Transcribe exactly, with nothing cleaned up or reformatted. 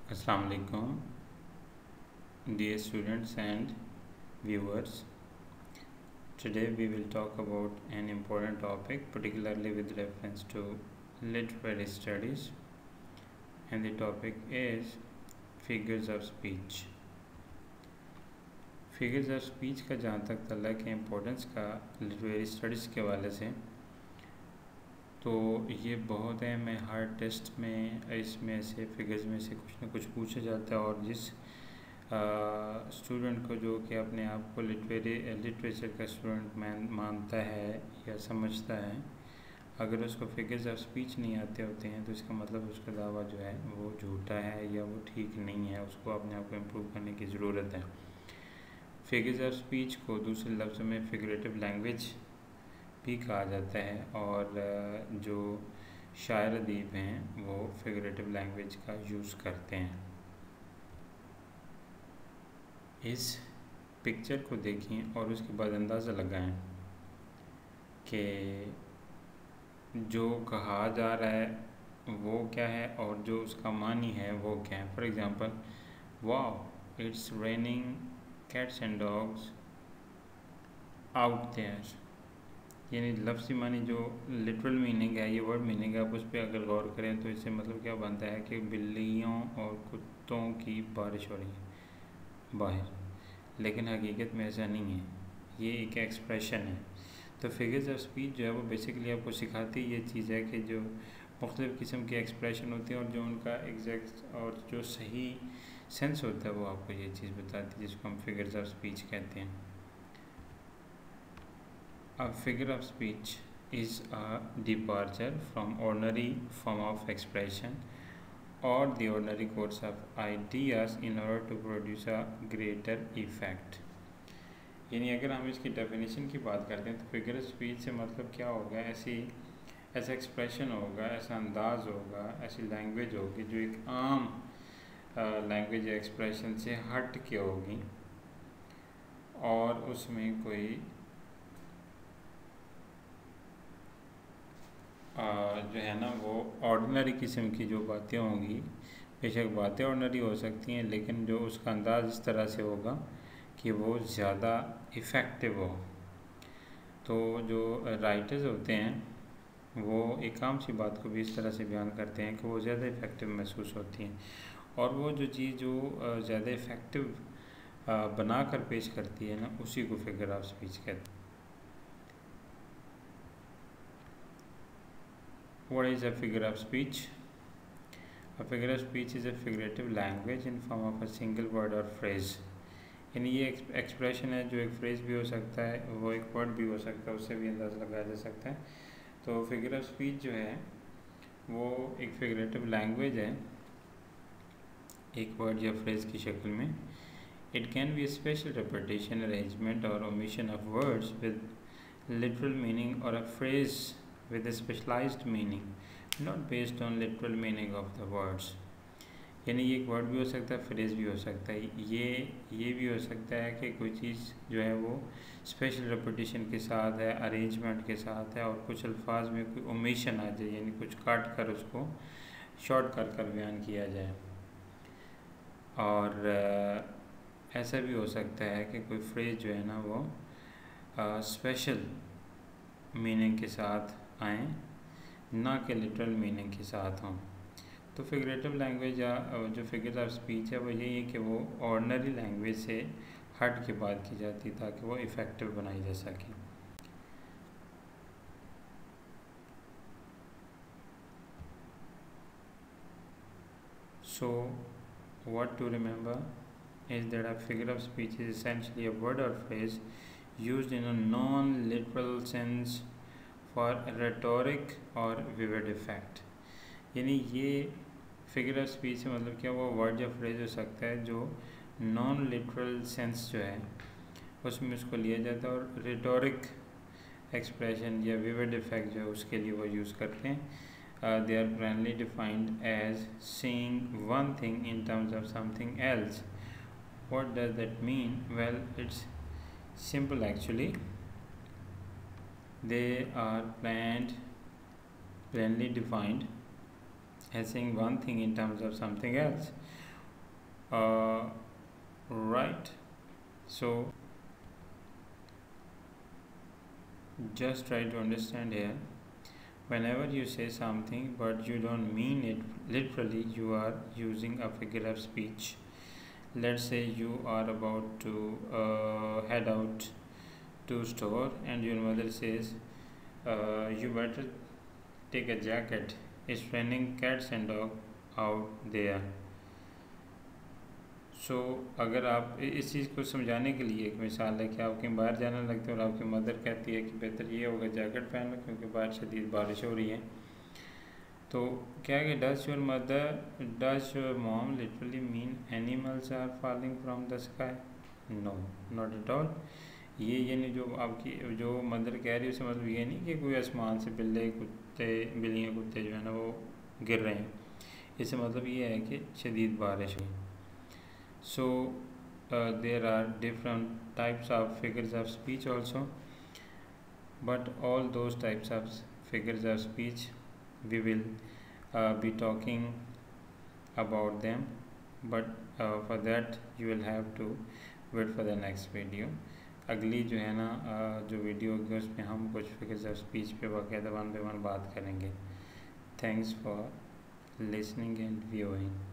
Assalamu alaikum, dear students and viewers. Today we will talk about an important topic, particularly with reference to literary studies, and the topic is figures of speech. Figures of speech का जहाँ तक तल्लक है importance का literary studies के हवाले से, तो ये बहुत है। मैं हर टेस्ट में इसमें से फिगर्स में से कुछ ना कुछ पूछा जाता है, और जिस स्टूडेंट को जो कि अपने आप को लिटरेरी लिटरेचर का स्टूडेंट मान मानता है या समझता है, अगर उसको फिगर्स ऑफ स्पीच नहीं आते होते हैं तो इसका मतलब उसका दावा जो है वो झूठा है या वो ठीक नहीं है। उसको अपने आप को इम्प्रूव करने की ज़रूरत है। फिगर्स ऑफ स्पीच को दूसरे लफ्ज़ में फिगरेटिव लैंग्वेज भी कहा जाता है, और जो शायर अदीब हैं वो फिगरेटिव लैंग्वेज का यूज़ करते हैं। इस पिक्चर को देखें और उसके बाद अंदाज़ा लगाएं कि जो कहा जा रहा है वो क्या है और जो उसका मानी है वो क्या है। For example, wow it's raining cats and dogs out there, यानी लफ्ज़ी मानी जो लिटरल मीनिंग है, ये वर्ड मीनिंग है, आप उस पर अगर गौर करें तो इससे मतलब क्या बनता है कि बिल्लियों और कुत्तों की बारिश हो रही है बाहर, लेकिन हकीकत में ऐसा नहीं है, ये एक एक्सप्रेशन है। तो फिगर्स ऑफ स्पीच जो है वो बेसिकली आपको सिखाती ये चीज़ है कि जो मुख्तलिफ़ किस्म के एक्सप्रेशन होते हैं और जो उनका एग्जैक्ट और जो सही सेंस होता है वो आपको ये चीज़ बताती है, जिसको हम फिगर्स ऑफ स्पीच कहते हैं। A figure of speech is a departure from ordinary form of expression or the ordinary course of ideas in order to produce a greater effect. यानी अगर हम इसकी डेफिनेशन की बात करते हैं तो फिगर ऑफ स्पीच से मतलब क्या होगा, ऐसी ऐसा एक्सप्रेशन होगा, ऐसा अंदाज होगा, ऐसी लैंग्वेज होगी जो एक आम लैंग्वेज या एक्सप्रेशन से हट के होगी और उसमें कोई जो है ना वो ऑर्डिनरी किस्म की जो बातें होंगी, बेशक बातें ऑर्डिनरी हो सकती हैं, लेकिन जो उसका अंदाज़ इस तरह से होगा कि वो ज़्यादा इफ़ेक्टिव हो। तो जो राइटर्स होते हैं वो एक आम सी बात को भी इस तरह से बयान करते हैं कि वो ज़्यादा इफ़ेक्टिव महसूस होती हैं, और वो जो चीज़ जो ज़्यादा इफ़ेक्टिव बना कर पेश करती है ना, उसी को फिगर ऑफ स्पीच कहते हैं। What is a figure of speech? A figure of speech is a figurative language in form of a single word or phrase. यानी ये एक्सप्रेशन है जो एक फ्रेज भी हो सकता है, वो एक वर्ड भी हो सकता है, उससे भी अंदाज़ा लगाया जा सकता है। तो फिगर ऑफ स्पीच जो है वो एक फिगरेटिव लैंग्वेज है एक वर्ड या फ्रेज की शक्ल में। It can be a special repetition, arrangement or omission of words with literal meaning or a phrase with a specialized meaning not based on literal meaning of the words. यानी ये एक word भी हो सकता है, फ्रेज भी हो सकता है। ये ये भी हो सकता है कि कोई चीज़ जो है वो स्पेशल रेपिटेशन के साथ है, अरेंजमेंट के साथ है, और कुछ अल्फाज में कोई ओमिशन आ जाए, यानी कुछ काट कर उसको शॉर्ट कर कर बयान किया जाए। और ऐसा भी हो सकता है कि कोई फ्रेज जो है ना वो स्पेशल मीनिंग के साथ आएँ, ना कि लिटरल मीनिंग के साथ हों। तो फिगरेटिव लैंग्वेज या जो फिगर्स ऑफ स्पीच है वो यही है कि वो ऑर्डिनरी लैंग्वेज से हट के बात की जाती ताकि वो इफ़ेक्टिव बनाई जा सके। So what to remember is that a figure of speech is essentially a word or phrase used in a non-literal sense for rhetoric or vivid effect. यानी ये फिगर ऑफ स्पीच से मतलब क्या, वो वर्ड या फ्रेज हो सकता है जो नॉन लिटरल सेंस जो है उसमें उसको लिया जाता है, और रिटोरिक एक्सप्रेशन या विविड इफेक्ट जो है उसके लिए वो यूज़ करते हैं। They are primarily defined as seeing one thing in terms of something else. What does that mean? Well, it's simple actually. They are planned, plainly defined as saying one thing in terms of something else. uh, right. So just try to understand here. Whenever you say something but you don't mean it literally, you are using a figure of speech. Let's say you are about to uh, head out to store and your mother says, uh, you better take a jacket. It's raining cats and dog out there. So so, अगर आप इस चीज़ को समझाने के लिए एक मिसाल है कि आप कहीं बाहर जाने लगते हो और आपकी मदर कहती है कि बेहतर ये होगा जैकेट पहन लो क्योंकि बाहर शदीद बारिश हो रही है, तो क्या है कि does your mother does your mom literally mean animals are falling from the sky? No, not at all. ये ये नहीं जो आपकी जो मदर कह रही है उससे मतलब ये नहीं कि कोई आसमान से बिल्ले कुत्ते बिल्लियाँ कुत्ते जो है ना वो गिर रहे हैं। इससे मतलब ये है कि शदीद बारिश हुई। So uh, there are different types of figures of speech also, but all those types of figures of speech we will uh, be talking about them, but uh, for that you will have to wait for the next video. अगली जो है ना uh, जो video होगी उसमें हम कुछ figures of speech पे बाकायदा वन पे वन बात करेंगे। Thanks for listening and viewing.